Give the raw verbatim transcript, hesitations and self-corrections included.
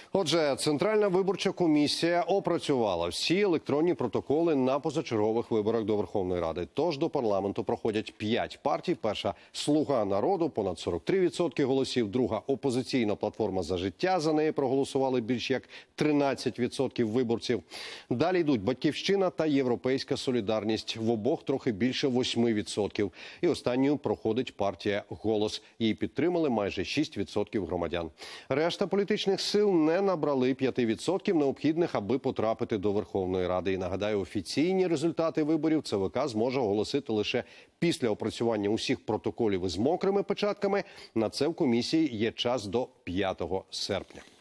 Отже, Центральна виборча комісія опрацювала всі електронні протоколи на позачергових виборах до Верховної Ради. Тож до парламенту проходять п'ять партій. Перша – «Слуга народу» – понад сорок три відсотки голосів. Друга – опозиційна платформа «За життя». За неї проголосували більш як тринадцять відсотків виборців. Далі йдуть «Батьківщина» та «Європейська солідарність». В обох трохи більше восьми відсотків. І останньою проходить партія «Голос». Її підтримали майже шість відсотків громадян. Решта політичних сил не набрали п'яти відсотків необхідних, аби потрапити до Верховної Ради. І нагадаю, офіційні результати виборів ЦВК зможе оголосити лише після опрацювання усіх протоколів із мокрими печатками. На це в комісії є час до п'ятого серпня.